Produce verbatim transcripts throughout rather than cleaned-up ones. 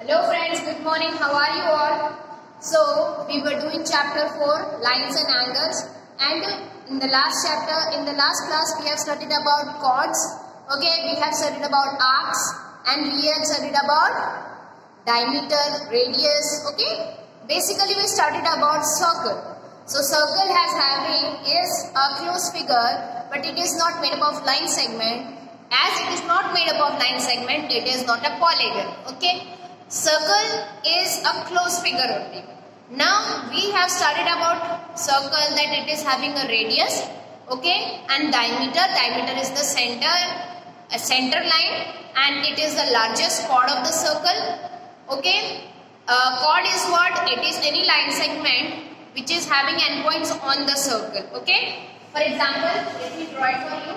Hello friends, good morning. How are you all? So we were doing chapter four, lines and angles, and in the last chapter, in the last class, we have studied about chords. Okay, we have studied about arcs, and we have studied about diameter, radius. Okay, basically we studied about circle. So circle has having is a closed figure, but it is not made up of line segment. As it is not made up of line segment, it is not a polygon. Okay. Circle is a closed figure only. Now we have studied about circle that it is having a radius, okay, and diameter. Diameter is the center, a center line, and it is the largest chord of the circle. Okay, uh, chord is what? It is any line segment which is having endpoints on the circle. Okay. For example, let me draw it for you.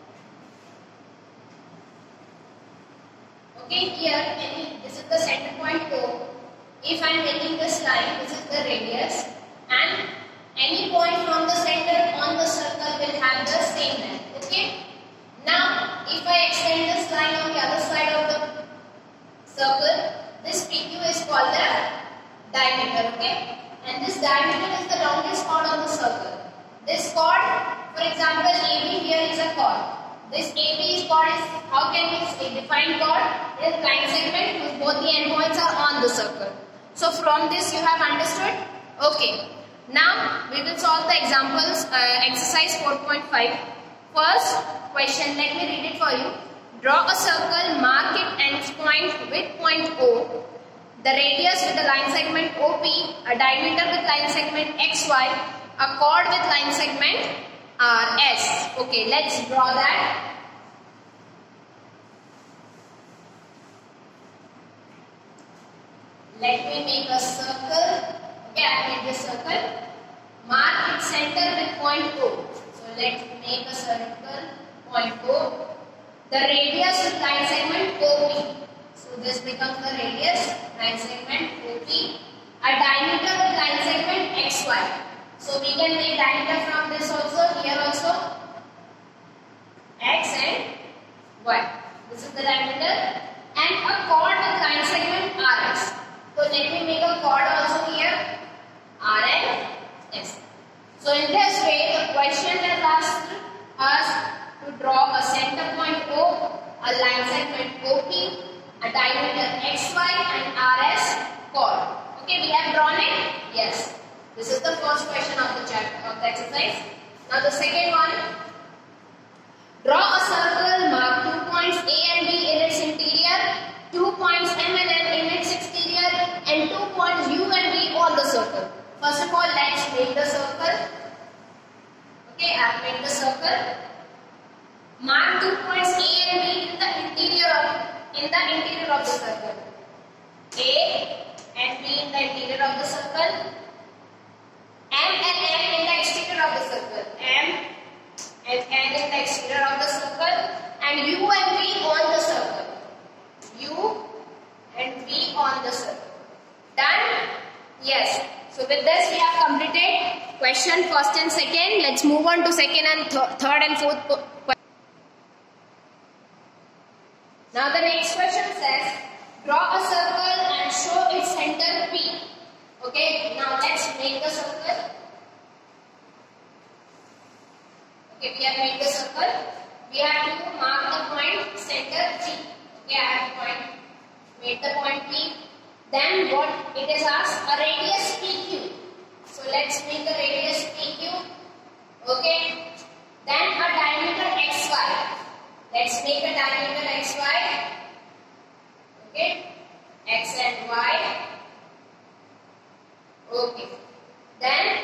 Okay, here any, this is the center point O. If I am making this line, this is the radius, and any point from the center on the circle will have the same length. Okay. Now, if I extend this line on the other side of the circle, this P Q is called the diameter. Okay, and this diameter is the longest chord on the circle. This chord, for example, A B here is a chord. This A B chord is, how can we define chord? Is line segment whose both the endpoints are on the circle. So from this you have understood? Okay. Now we will solve the examples, uh, exercise four point five. First question, let me read it for you. Draw a circle, mark it ends point with point O, the radius with the line segment O P, a diameter with line segment X Y, a chord with line segment R S. Okay, let's draw that. Let me make a circle. Okay, I made this circle. Mark its center with point O. So let's make a circle, point O. The radius with line segment O P. So this becomes the radius, line segment O P. A diameter with line segment X Y. So we can make diameter from this also, here also, X and Y. This is the diameter, and a chord with line segment R S. So let me make a chord also here, R and S. So in this way, the question has asked us to draw a center point O, a line segment O P, a diameter X Y and R S chord. Okay, we have drawn it? Yes. This is the first question of the chapter of the exercise. Now the second one. Draw a circle, mark two points A and B in its interior, two points M and N in its exterior, and two points U and V on the circle. First of all, let's make the circle. Okay, I have made the circle. Mark two points A and B in the interior of in the interior of the circle. A and B in the interior of the circle. M and N in the exterior of the circle. M and N in the exterior of the circle. And U and V on the circle. U and V on the circle. Done? Yes. So with this we have completed question first and second. Let's move on to second and th third and fourth question. Now the next question says, draw a circle and show its center P. Okay, now let's make the circle. Okay, we have made the circle. We have to mark the point center G. Okay, I have point, made the point P. Then what it is asked? A radius P Q. So let's make the radius P Q. Okay. Then a diameter X Y. Let's make a diameter X Y. Okay. X and Y. Okay. Then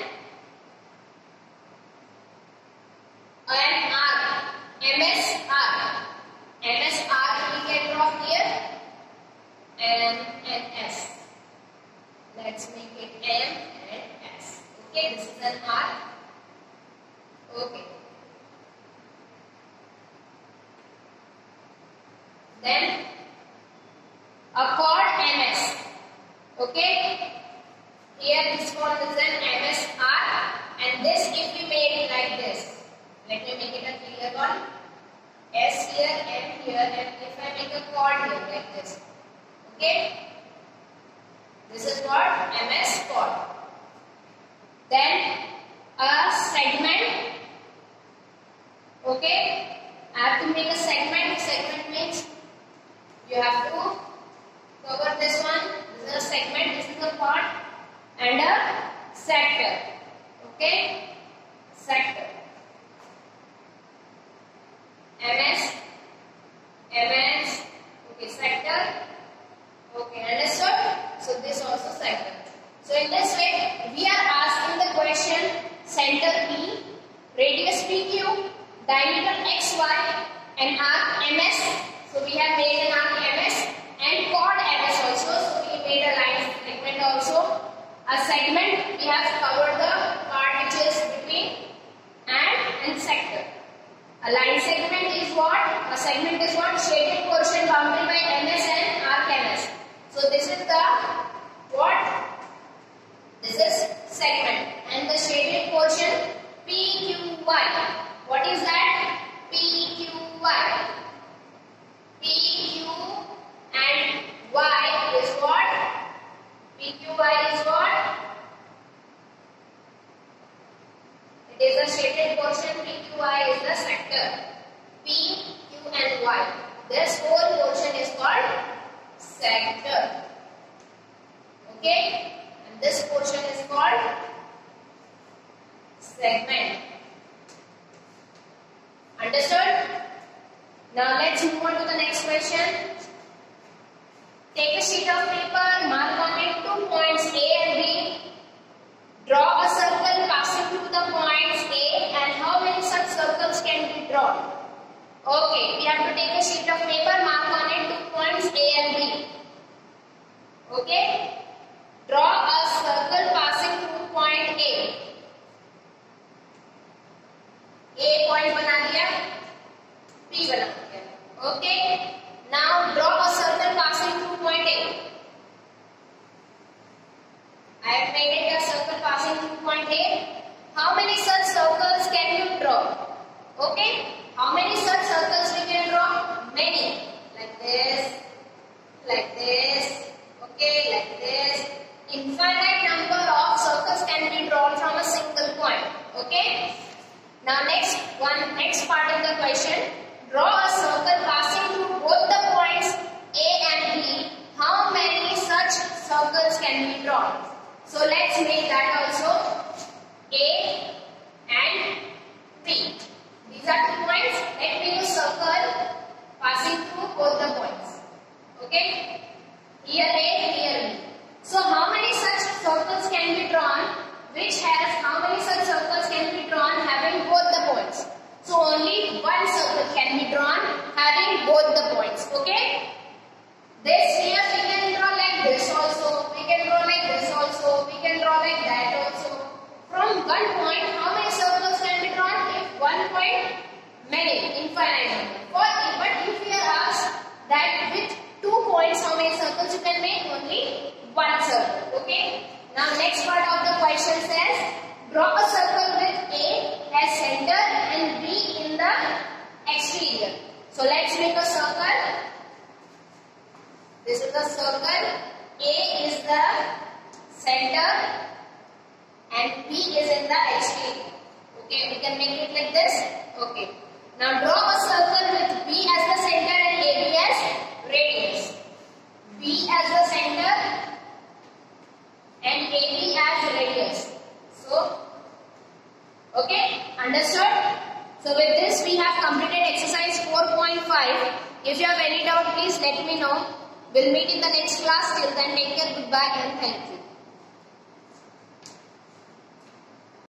an arc, M S arc. M S arc we can draw here. M and S. Let's make it M and S. Okay, this is an arc. Okay. Then a chord M S. Okay. Here this chord is an M S arc, and this if we make it like this. Let me make it a clear one. S here, M here, and if I make a chord here like this. Okay. This is what? M S chord. Then a segment. Okay. I have to make a segment. Segment means you have to cover this one. This is a segment. This is a part and a sector. Okay. Sector. M S. M S. Okay. Sector. Okay. Understood? So this also sector. So in this way, we are asking the question: center P, radius P Q, diameter X Y, and arc M S. So we have made an arc M S and chord M S also. So we made a line segment also. A segment, we have covered the part which is between and and sector. A line segment is what? A segment is what? Shaded portion bounded by M S and arc M S. So this is the what? This is segment, and the shaded portion P Q Y. What is that? P Q Y. P Q and Y is what? P Q Y is what? It is the shaded portion. P Q Y is the sector. P, Q and Y. This whole portion is called sector. Okay? And this portion is called segment. Understood? Now let's move on to the next question. Take a sheet of paper, mark on it two points A and B. Draw a circle passing through the points A, and how many such circles can be drawn? Okay, we have to take a sheet of paper, mark on it two points A and B. Okay? Draw a circle passing through point A. A point बना दिया, B बना दिया. Okay? Now draw a circle passing through point A. I have made a circle passing through point A. How many such circles can you draw? Okay? How many such circles we can draw? Many. Like this, like this, okay, like this. Infinite number of circles can be drawn from a single point. Okay? Now next one, next part of the question. Draw a circle passing through both the points A and B. How many such circles can be drawn? So let's make that also. A and B. These are two points. Let me use circle passing through both the points. Okay? Here A, here B. So how many such circles can be drawn? Which has, how many such circles can be drawn having both the points? So only one circle can be drawn having both the points. Okay? This here we can draw like this also. We can draw like this also. We can draw like that also. From one point, how many circles can be drawn? If one point, many, infinite number. For, but if we are asked that with two points, how many circles you can make? Only one circle. Okay? Now next part of the question says, draw a circle with A as center and B in the exterior. So let's make a circle. This is the circle. A is the center and B is in the exterior. Okay, we can make it like this. Okay. Now draw a circle with B as the center and A B as radius. B as the center and A B as radius. So, okay, understood? So with this we have completed exercise four point five. If you have any doubt, please let me know. We'll meet in the next class. Till then, take care, goodbye and thank you.